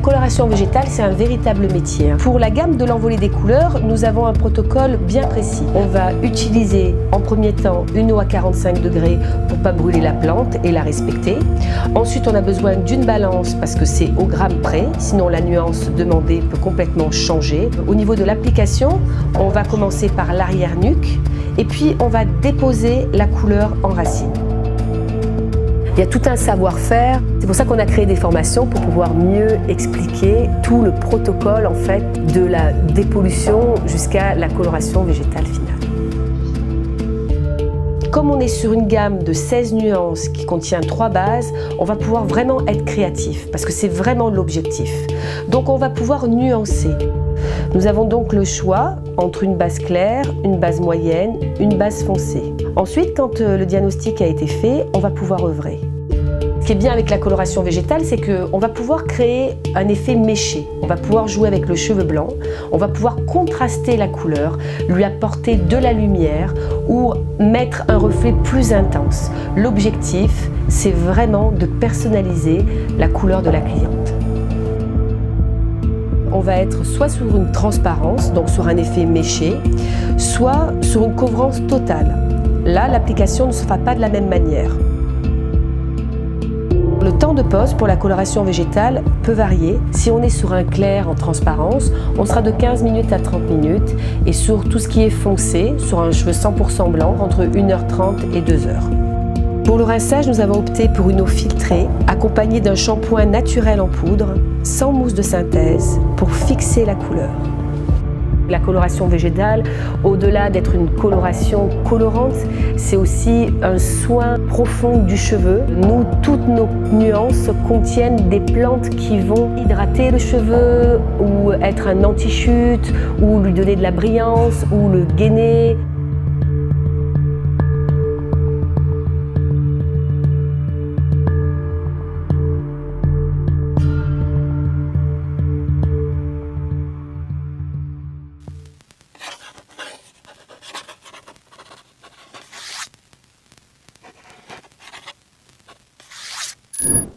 coloration végétale, c'est un véritable métier. Pour la gamme de l'envolée des couleurs, nous avons un protocole bien précis. On va utiliser en premier temps une eau à 45 degrés pour ne pas brûler la plante et la respecter. Ensuite, on a besoin d'une balance parce que c'est au gramme près, sinon la nuance demandée peut complètement changer. Au niveau de l'application, on va commencer par l'arrière-nuque et puis on va déposer la couleur en racine. Il y a tout un savoir-faire, c'est pour ça qu'on a créé des formations pour pouvoir mieux expliquer tout le protocole en fait de la dépollution jusqu'à la coloration végétale finale. Comme on est sur une gamme de 16 nuances qui contient 3 bases, on va pouvoir vraiment être créatif parce que c'est vraiment l'objectif. Donc on va pouvoir nuancer. Nous avons donc le choix entre une base claire, une base moyenne, une base foncée. Ensuite, quand le diagnostic a été fait, on va pouvoir œuvrer. Ce qui est bien avec la coloration végétale, c'est qu'on va pouvoir créer un effet méché. On va pouvoir jouer avec le cheveu blanc, on va pouvoir contraster la couleur, lui apporter de la lumière ou mettre un reflet plus intense. L'objectif, c'est vraiment de personnaliser la couleur de la cliente. On va être soit sur une transparence, donc sur un effet méché, soit sur une couvrance totale. Là, l'application ne se fera pas de la même manière. Le temps de pose pour la coloration végétale peut varier. Si on est sur un clair en transparence, on sera de 15 minutes à 30 minutes. Et sur tout ce qui est foncé, sur un cheveu 100% blanc, entre 1h30 et 2h. Pour le rinçage, nous avons opté pour une eau filtrée, accompagnée d'un shampoing naturel en poudre, sans mousse de synthèse, pour fixer la couleur. La coloration végétale, au-delà d'être une coloration colorante, c'est aussi un soin profond du cheveu. Nous, toutes nos nuances contiennent des plantes qui vont hydrater le cheveu, ou être un anti-chute, ou lui donner de la brillance, ou le gainer. You